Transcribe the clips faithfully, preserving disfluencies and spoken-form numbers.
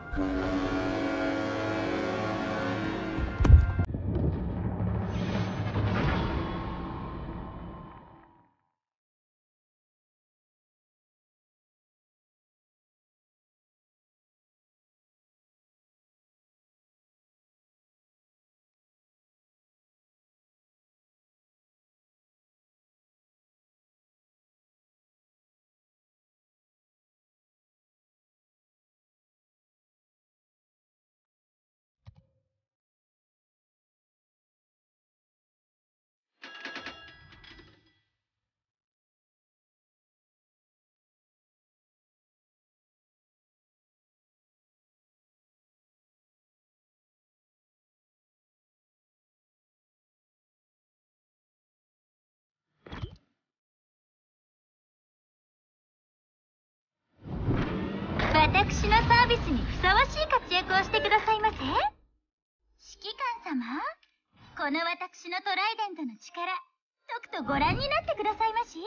私のサービスにふさわしい活躍をしてくださいませ。指揮官様、この私のトライデントの力、とくとご覧になってくださいまし。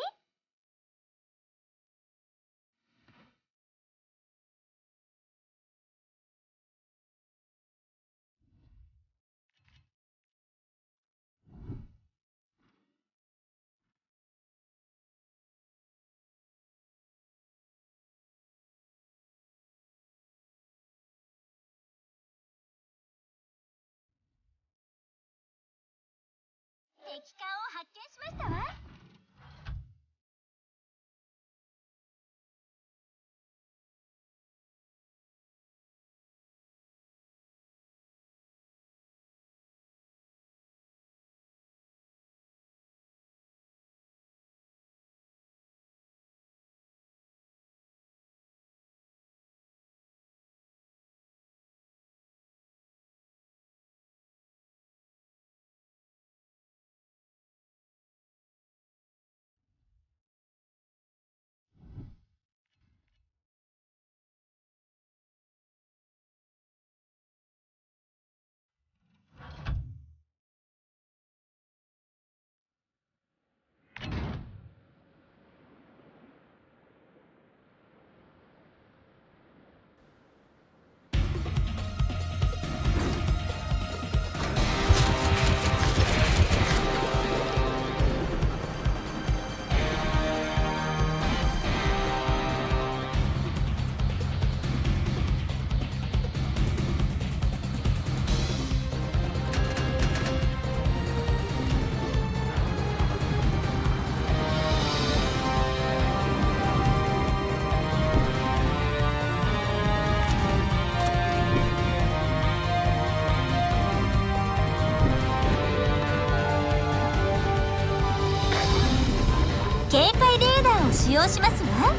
敵艦を発見しましたわ。警戒レーダーを使用しますわ。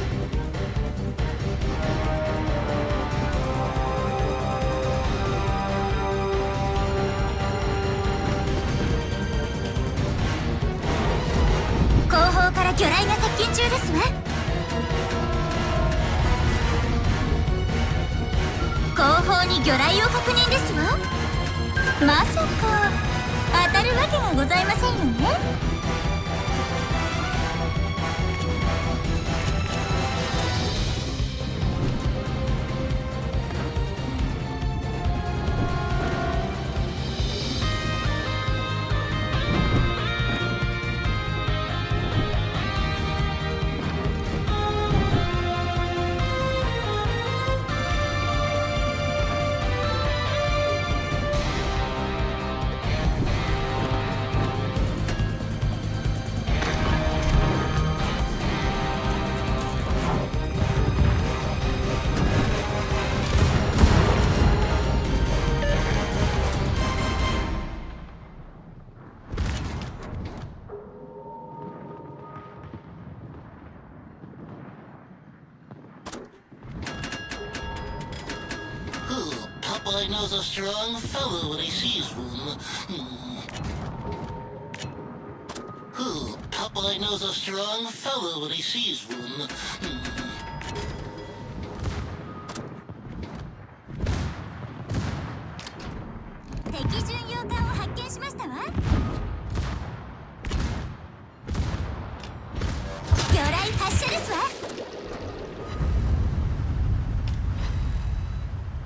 後方から魚雷が接近中ですわ。後方に魚雷を確認ですわ。まさか当たるわけがございませんよね。 Popeye knows a strong fellow when he sees one. Hmm. Who? Popeye knows a strong fellow when he sees one. Hmm. 敵巡洋艦を発見しましたわ。魚雷発射ですわ。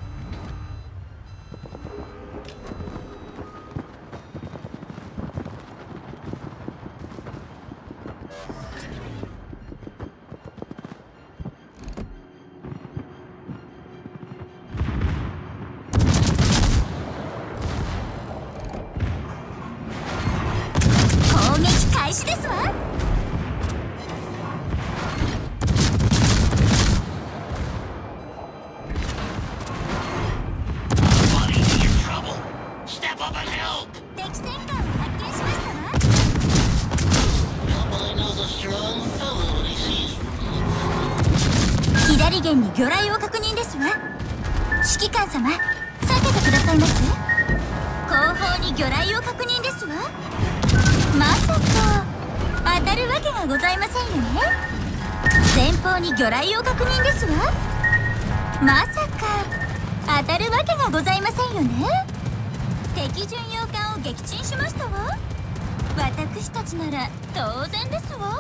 魚雷を確認ですわ。指揮官様、避けてくださいます。後方に魚雷を確認ですわ。まさか当たるわけがございませんよね。前方に魚雷を確認ですわ。まさか当たるわけがございませんよね。敵巡洋艦を撃沈しましたわ。私たちなら当然ですわ。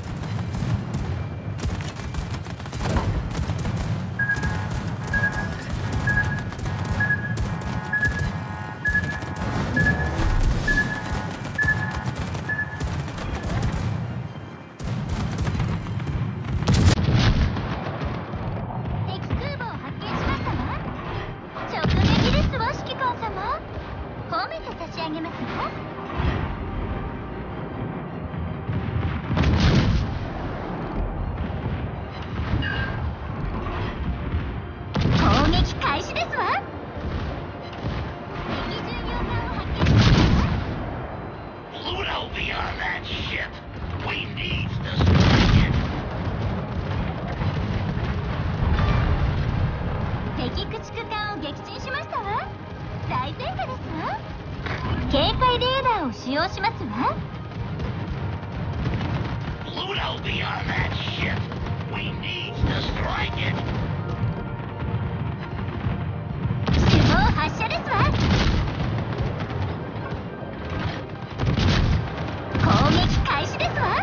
敵空母を発見しましたわ。直撃ですわ、指揮官様。褒めて差し上げますわ。攻撃開始ですわ。敵巡洋艦を発見しましたわ。 Pluto be on that ship. We need to strike it. 敵駆逐艦を撃沈しましたわ。大戦果ですわ。警戒レーダーを使用しますわ。 Pluto be on that ship. We need to strike it. 手動発射ですわ。攻撃開始ですわ。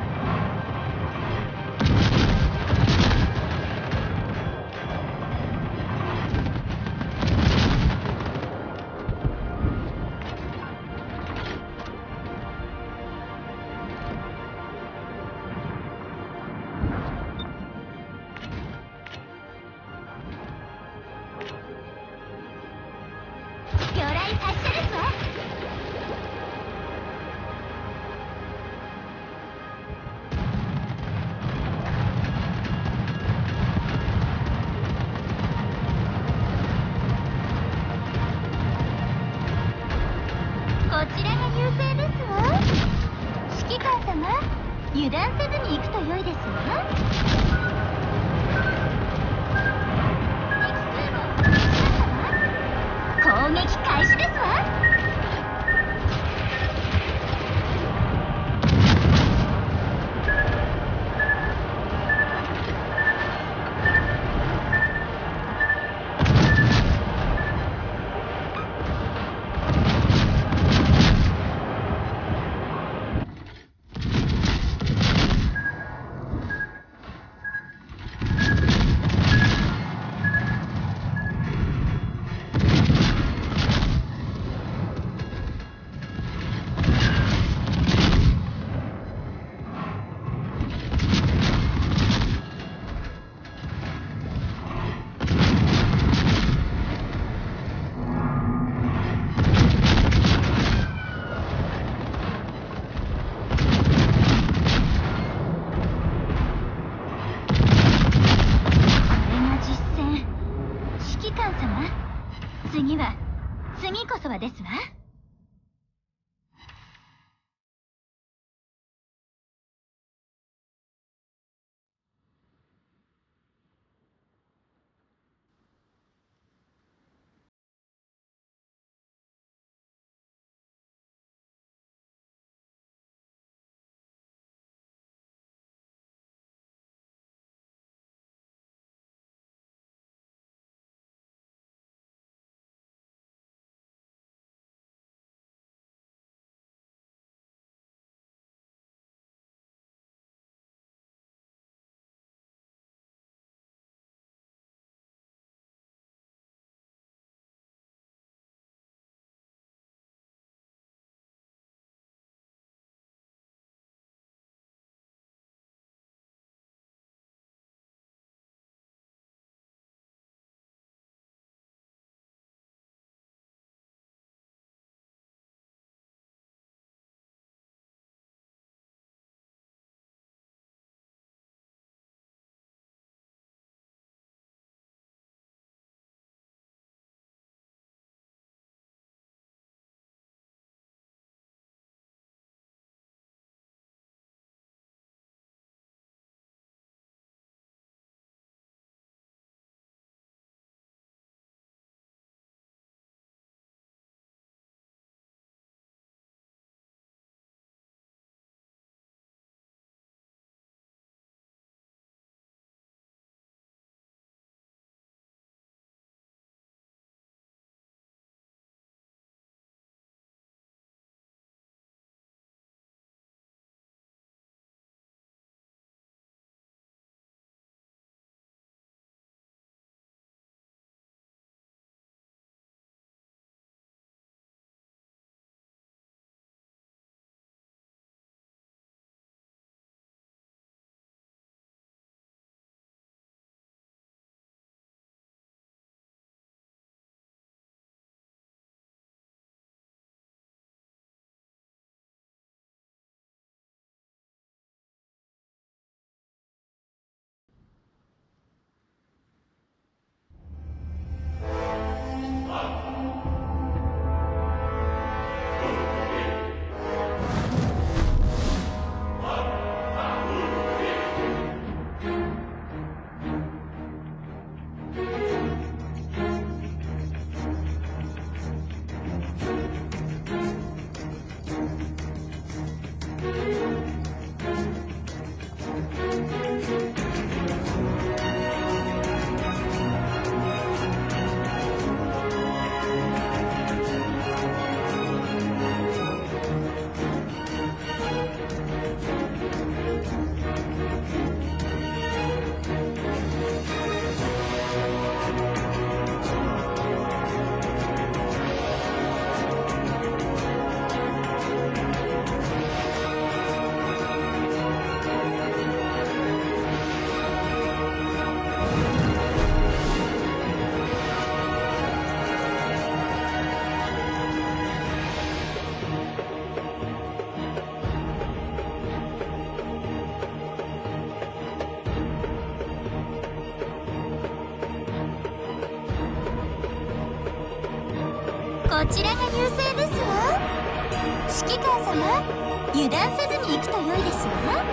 魚雷発射ですわ。こちらが優勢ですわ。指揮官様、油断せずに行くと良いですわ。敵空母を発見しましたわ。攻撃開始ですわ。次は次こそはですわ。 ちらが優勢ですわ。指揮官様、油断せずに行くと良いですわ。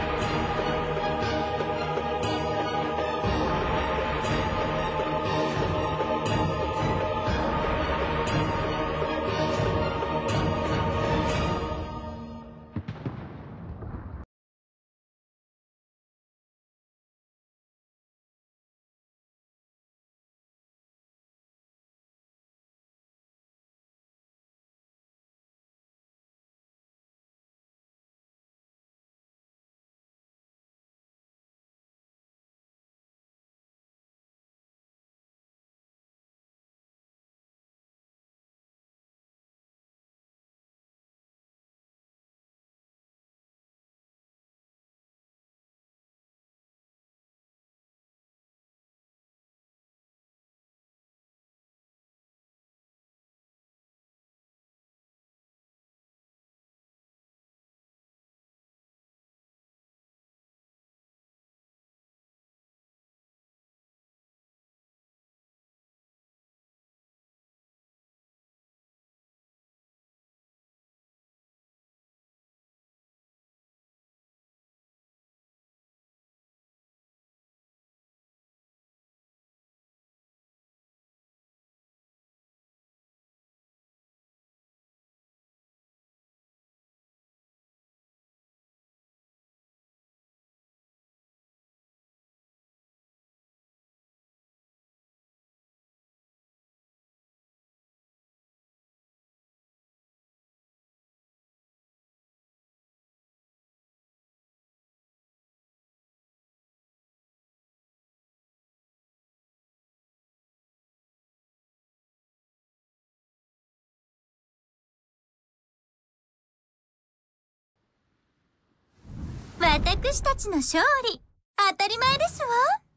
私たちの勝利。当たり前ですわ。